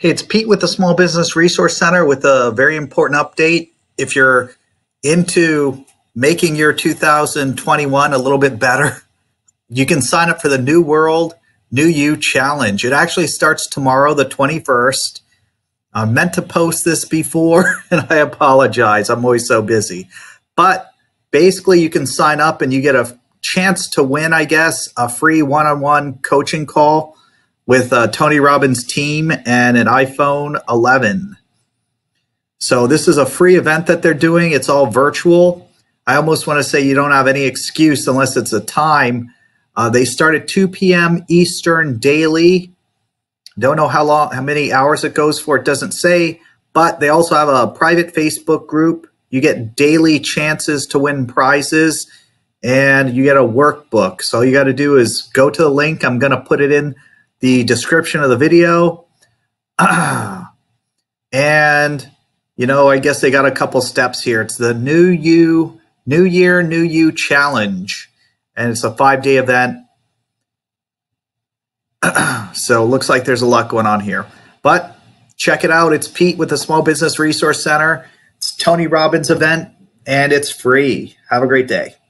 Hey, it's Pete with the Small Business Resource Center with a very important update. If you're into making your 2021 a little bit better, you can sign up for the New World, New You Challenge. It actually starts tomorrow, the 21st. I meant to post this before, and I apologize. I'm always so busy. But basically, you can sign up and you get a chance to win, I guess, a free one-on-one coaching call with Tony Robbins' team and an iPhone 11. So this is a free event that they're doing. It's all virtual. I almost want to say you don't have any excuse unless it's a time. They start at 2 p.m. Eastern daily. Don't know how many hours it goes for. It doesn't say, but they also have a private Facebook group. You get daily chances to win prizes, and you get a workbook. So all you got to do is go to the link. I'm going to put it in the description of the video. And, you know, I guess they got a couple steps here. It's the New Year, New You Challenge. And it's a 5-day event. So it looks like there's a lot going on here. But check it out. It's Pete with the Small Business Resource Center. It's Tony Robbins event, and it's free. Have a great day.